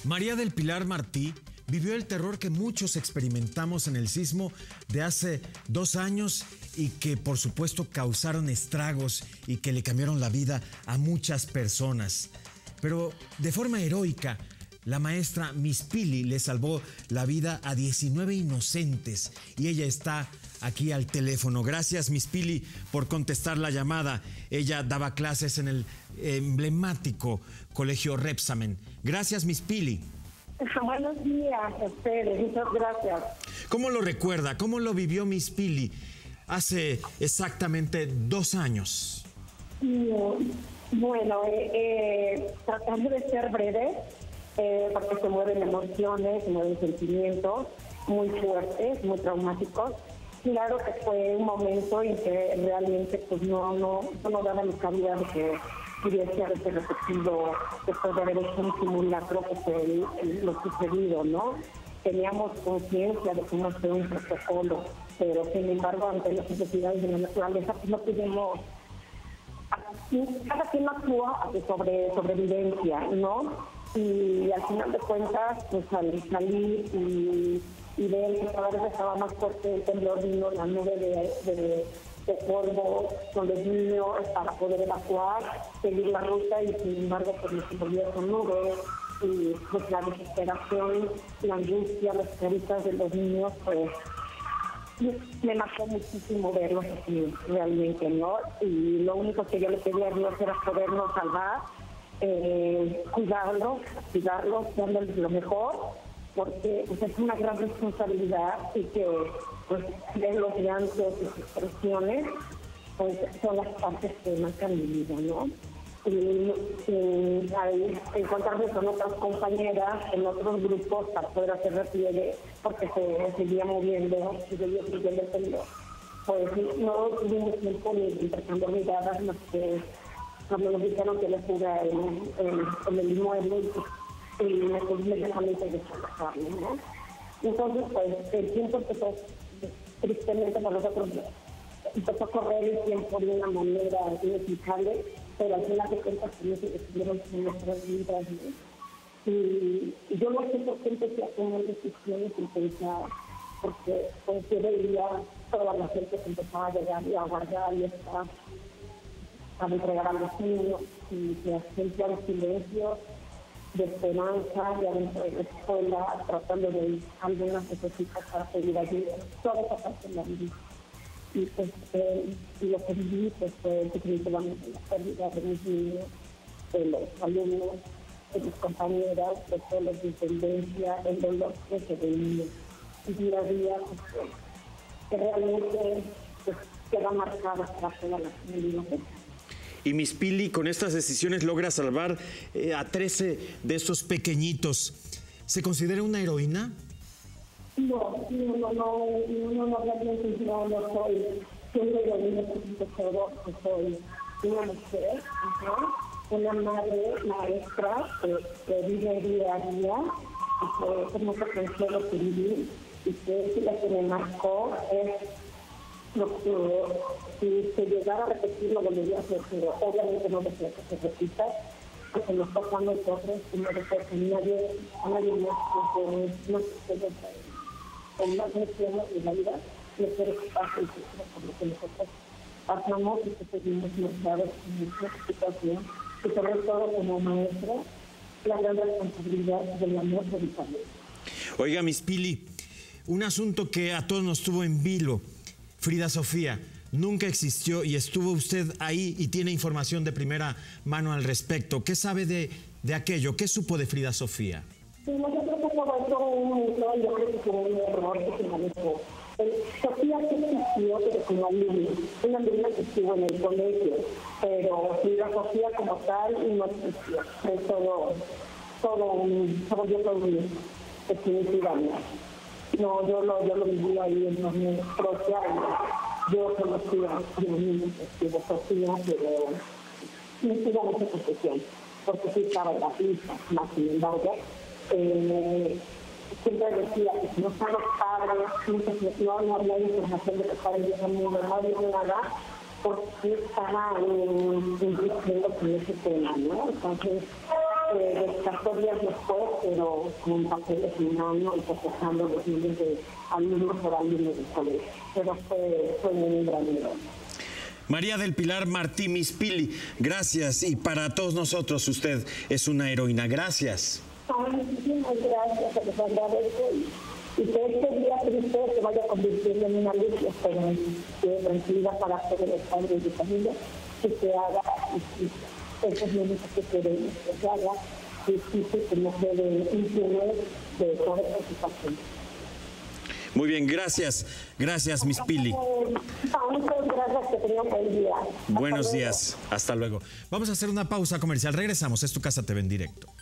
María del Pilar Martí vivió el terror que muchos experimentamos en el sismo de hace 2 años y que por supuesto causaron estragos y que le cambiaron la vida a muchas personas. Pero de forma heroica, la maestra Miss Pili le salvó la vida a 19 inocentes y ella está aquí al teléfono. Gracias, Miss Pili, por contestar la llamada. Ella daba clases en el emblemático Colegio Rebsamen. Gracias, Miss Pili. Buenos días a ustedes, muchas gracias. ¿Cómo lo recuerda? ¿Cómo lo vivió Miss Pili hace exactamente 2 años? Bueno, tratando de ser breve, porque se mueven emociones, se mueven sentimientos muy fuertes, muy traumáticos. Claro que fue un momento en que realmente pues no daba ni cabida de que pudiese haberse repetido después de haber hecho un simulacro que fue lo sucedido, ¿no? Teníamos conciencia de que no fue un protocolo, pero sin embargo ante las necesidades de la naturaleza pues no pudimos, cada quien actúa sobre sobrevivencia, ¿no? Y al final de cuentas, pues al salir y ver que cada vez estaba más fuerte el temblor, vino la nube de polvo con los niños para poder evacuar, seguir la ruta y sin embargo pues nos envolvió con nubes y pues la desesperación, la angustia, las caritas de los niños, pues me marcó muchísimo verlos así realmente, ¿no? Y lo único que yo le pedía a Dios era podernos salvar, cuidarlos, dándoles lo mejor, porque pues, es una gran responsabilidad y que pues ver los llantos y expresiones pues son las partes que marcan mi vida, ¿no? Y al encontrarme con otras compañeras en otros grupos para poder hacer repliegue porque se seguía moviendo y seguía fluyendo el temblor, pues no tuvimos tiempo ni de intercambiar miradas más que cuando nos dijeron que les fuga en el inmueble y inmediatamente desaparecerlo, ¿no? Entonces, pues, el tiempo empezó, tristemente para nosotros, empezó a correr el tiempo de una manera inexplicable, pero al final de cuentas también se decidieron en nuestras vidas, ¿no? Y yo no sé por qué empecé a tomar decisiones sin pensar, porque pues yo veía toda la gente que empezaba a llegar y a guardar y estar para entregar a los niños y se hacía un silencio de esperanza y adentro de la escuela tratando de algunas necesitas para pedir ayuda. Toda esa parte de la vida. Y pues y lo que viví pues, fue definitivamente la pérdida de mis niños, de los alumnos, de mis compañeras, de todos los de intendencia, el dolor que se veía día a día, pues, que realmente pues, queda marcada para toda la familia. Y Miss Pili con estas decisiones logra salvar a 13 de esos pequeñitos. ¿Se considera una heroína? No, realmente no soy. Soy heroína porque soy una mujer, una madre maestra que vive día a día y que tengo que pensar lo que viví y que es la que me marcó es lo que si se llegara a repetir lo volvería a hacer, pero obviamente no deseo que se repita, porque nos toca a nosotros y no deseo que a nadie más que no se con más lecciones de la vida, no quiero que pase el futuro por lo que nosotros pasamos y que seguimos marcados en nuestra situación y sobre todo como maestra, la gran responsabilidad del amor de mi familia. Oiga, Miss Pili, un asunto que a todos nos tuvo en vilo. Frida Sofía nunca existió y estuvo usted ahí y tiene información de primera mano al respecto. ¿Qué sabe de aquello? ¿Qué supo de Frida Sofía? Sí, nosotros hemos hecho yo creo que fue un error que se manejó. Sofía sí existió, pero como alumna, una alumna que estuvo en el colegio, pero Frida Sofía como tal no existió. Fue todo un definitivamente. No, yo lo viví ahí en los niños propios. Yo conocía a los niños de Sofía, pero no tuvo mucha confusión, porque sí estaba en la lista, más sin embargo. Siempre decía que si no están los padres, no había información de los padres de ese mundo, no había nada, porque estaban diciendo con ese tema, ¿no? Entonces, descartó días después, pero con papeles en mano y festejando los miles de alumnos por alumnos del colegio. Pero fue un gran error. María del Pilar Martí Mispili, gracias. Y para todos nosotros usted es una heroína. Gracias. Muchísimas gracias, se les agradezco. Y que este día triste se vaya convirtiendo en una luz y esperanza, tranquilidad para todos los padres de familia, que se haga justicia. Eso es lo único que queremos, que se haga justicia, que no quede impunidad de toda preocupación. Muy bien, gracias. Gracias, Mispili. Muchas gracias, que tengan buen día. Buenos días. Hasta luego. Vamos a hacer una pausa comercial. Regresamos. Es Tu Casa TV en directo.